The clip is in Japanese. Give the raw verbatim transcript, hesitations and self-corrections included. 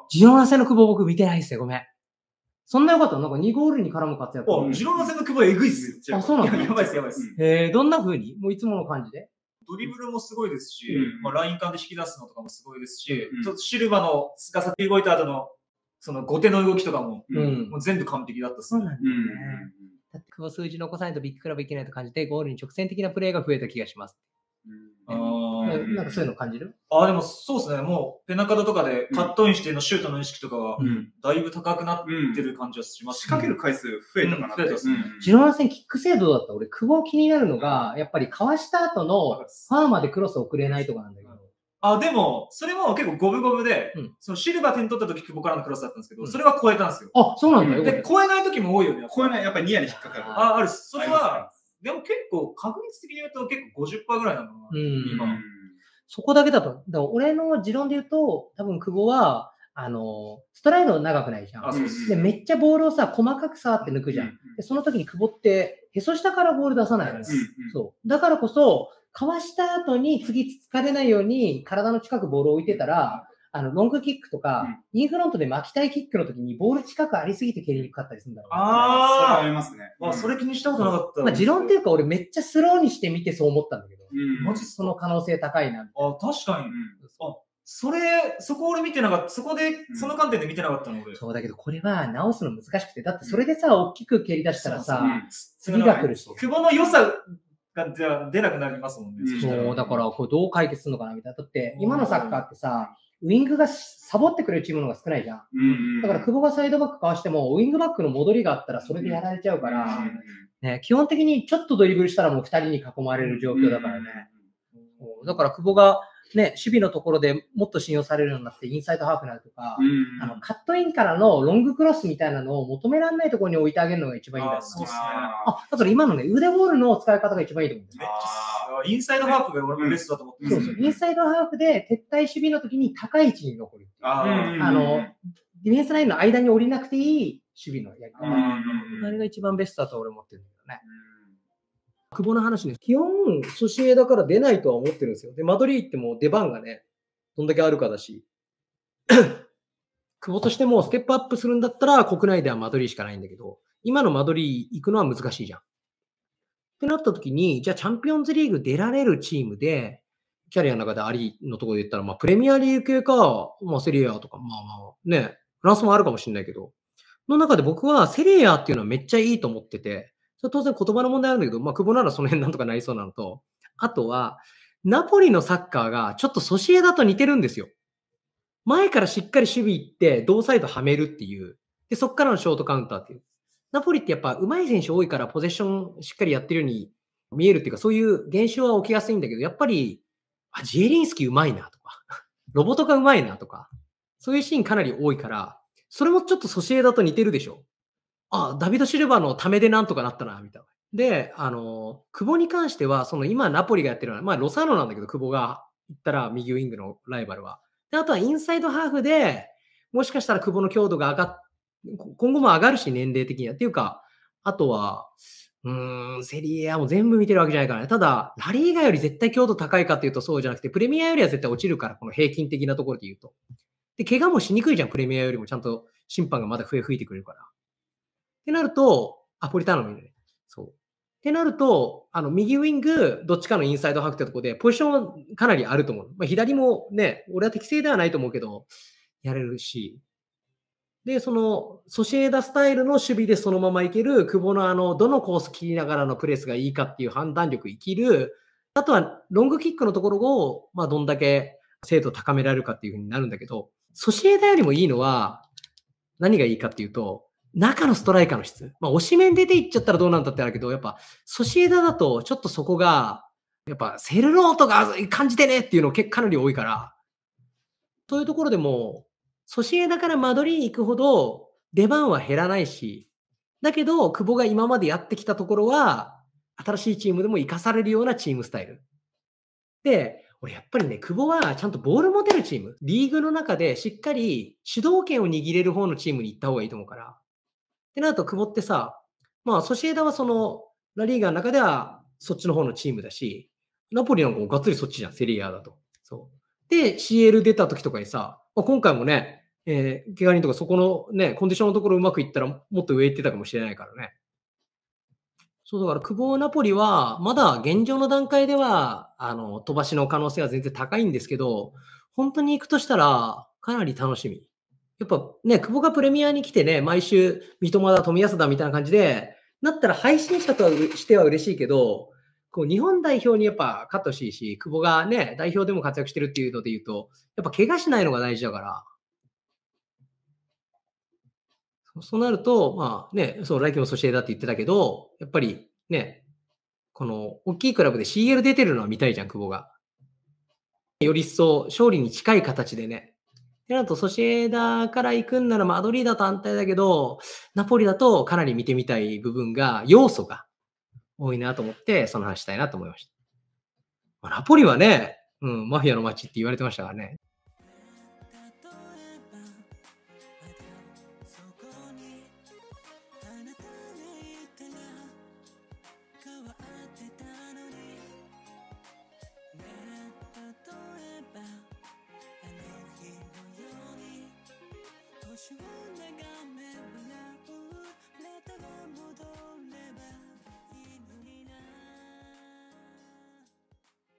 ジローナ戦の久保僕見てないっすよ、ごめん。そんな良かったの？なんかにゴールに絡む活躍。 あ、ジローナ戦の久保エグいっすよ。 あ、そうなんだ。 やばいっす、やばいっす。 へえ、どんな風に？もういつもの感じで？ ドリブルもすごいですし、 うんまあ、ライン間で引き出すのとかもすごいですし、 うんちょっとシルバのすかさって動いた後の、その後手の動きとかも、 うん。 もう全部完璧だったっすね。 そうなんだよね。 うんだって久保数字残さないとビッグクラブいけないと感じて、ゴールに直線的なプレーが増えた気がします。 あうんーなんかそういうの感じる？ あー、でもそうですね。もう、ペナカドとかでカットインしてのシュートの意識とかは、 うんだいぶ高くなってる感じはします、 仕掛ける回数増えたかなって。 うん増えたっすねジローナ戦キック精度だった。俺、久保気になるのが、やっぱりかわした後のファーまでクロス送れないとかなんだけど。 あ、でも、それも結構五分五分で、 うんそのシルバー点取った時久保からのクロスだったんですけど、 うんそれは超えたんですよ。 あ、そうなんだよ。 で、超えない時も多いよね。 こういうのはやっぱりニアに引っかかる。 あ、あるっす。それあは、でも結構確率的に言うと結構ごじゅっパーセントぐらいなのかな。 うん今。 そこだけだと。だから俺の持論で言うと、多分久保は、あの、ストライド長くないじゃん。 あ、そうっす。 で、めっちゃボールをさ、細かく触って抜くじゃん。 うんで、その時に久保って、へそ下からボール出さないのよ。 うんうんそう。だからこそ、かわした後に次つつかれないように体の近くボールを置いてたら、あの、ロングキックとか、インフロントで巻きたいキックの時にボール近くありすぎて蹴りにくかったりするんだろうね。 ああ、 あありますね。 ーあ、それ気にしたことなかった。 まあ、持論っていうか俺めっちゃスローにしてみてそう思ったんだけど、 うん。 マジその可能性高いな。 あ、確かに。あ、それ、そこ俺見てなかった。そこで、その観点で見てなかったので。 そうだけど、これは直すの難しくて、だってそれでさ、大きく蹴り出したらさ、次が来るし。 久保の良さがじゃあ出なくなりますもんね。 うんそう、だからこれどう解決するのかなみたいな。だって、今のサッカーってさ、ウィングがサボってくれるチームの方が少ないじゃん。 うん。 だから久保がサイドバックかわしても、ウィングバックの戻りがあったらそれでやられちゃうから、ね、基本的にちょっとドリブルしたらもうふたりに囲まれる状況だからね。そうだから久保がね、守備のところでもっと信用されるようになって、インサイドハーフになるとか、あのカットインからのロングクロスみたいなのを求められないところに置いてあげるのが一番いいんだよあそうっすね。 あ、だから今のね、腕ボールの使い方が一番いいと思うんだよね。 あインサイドハーフが俺もベストだと思ってます。 そうそう。インサイドハーフで撤退守備の時に高い位置に残る。 あーあの、ディフェンスラインの間に降りなくていい守備のやり方。 うんあれが一番ベストだと俺思ってるんだけどね。久保の話ね、基本、ソシエダから出ないとは思ってるんですよ。で、マドリー行っても出番がね、どんだけあるかだし、久保としてもステップアップするんだったら国内ではマドリーしかないんだけど、今のマドリー行くのは難しいじゃん。ってなった時に、じゃあチャンピオンズリーグ出られるチームで、キャリアの中でありのところで言ったら、まあプレミアリーグ系か、まあセリエ A とか、まあまあね、フランスもあるかもしれないけど、の中で僕はセリエ A っていうのはめっちゃいいと思ってて、それ当然言葉の問題あるんだけど、まあ久保ならその辺なんとかなりそうなのと、あとは、ナポリのサッカーがちょっとソシエダと似てるんですよ。前からしっかり守備行って、同サイドはめるっていう。で、そっからのショートカウンターっていう。ナポリってやっぱ上手い選手多いからポゼッションしっかりやってるように見えるっていうか、そういう現象は起きやすいんだけど、やっぱり、あ、ジエリンスキー上手いなとか、ロボトが上手いなとか、そういうシーンかなり多いから、それもちょっとソシエダと似てるでしょ。あ、ダビド・シルバーのためでなんとかなったな、みたいな。で、あの、久保に関しては、その今ナポリがやってるのは、まあロサーノなんだけど、久保が行ったら右ウィングのライバルは。で、あとはインサイドハーフで、もしかしたら久保の強度が上がっ、今後も上がるし、年齢的には。っていうか、あとは、うーん、セリエ A も全部見てるわけじゃないからね。ただ、ラリーガより絶対強度高いかっていうとそうじゃなくて、プレミアよりは絶対落ちるから、この平均的なところで言うと。で、怪我もしにくいじゃん、プレミアよりもちゃんと審判がまだ笛吹いてくれるから。ってなると、アポリターノもいるね。そう。ってなると、あの、右ウィング、どっちかのインサイドハーフってとこで、ポジションはかなりあると思う。まあ、左もね、俺は適正ではないと思うけど、やれるし。で、その、ソシエダスタイルの守備でそのままいける、久保のあの、どのコース切りながらのプレスがいいかっていう判断力生きる、あとは、ロングキックのところを、まあ、どんだけ精度高められるかっていう風になるんだけど、ソシエダよりもいいのは、何がいいかっていうと、中のストライカーの質。まあ、押し面出ていっちゃったらどうなんだってあるけど、やっぱ、ソシエダだと、ちょっとそこが、やっぱ、セルロートが感じてねっていうの結構かなり多いから、そういうところでも、ソシエダからマドリー行くほど、出番は減らないし、だけど、久保が今までやってきたところは、新しいチームでも活かされるようなチームスタイル。で、俺やっぱりね、久保はちゃんとボール持てるチーム、リーグの中でしっかり主導権を握れる方のチームに行った方がいいと思うから。ってなると、久保ってさ、まあ、ソシエダはその、ラリーガの中ではそっちの方のチームだし、ナポリなんかもがっつりそっちじゃん、セリエ A だと。そう。で、シーエル 出た時とかにさ、まあ、今回もね、 えー、怪我人とかそこのね、コンディションのところうまくいったら、もっと上行ってたかもしれないからね。そうだから、久保、ナポリは、まだ現状の段階では、あの、飛ばしの可能性は全然高いんですけど、本当に行くとしたら、かなり楽しみ。やっぱね、久保がプレミアに来てね、毎週、三笘だ、冨安だみたいな感じで、なったら配信者とはうしては嬉しいけど、こう日本代表にやっぱ勝ってほしいし、久保がね、代表でも活躍してるっていうので言うと、やっぱ怪我しないのが大事だから、そそうなると、まあね、そう、来季もソシエダって言ってたけど、やっぱりね、この大きいクラブで シーエル 出てるのは見たいじゃん、久保が。より一層勝利に近い形でね。ってなると、ソシエダから行くんならマドリーだと安泰だけど、ナポリだとかなり見てみたい部分が、要素が多いなと思って、その話したいなと思いました。まあ、ナポリはね、うん、マフィアの街って言われてましたからね。 星を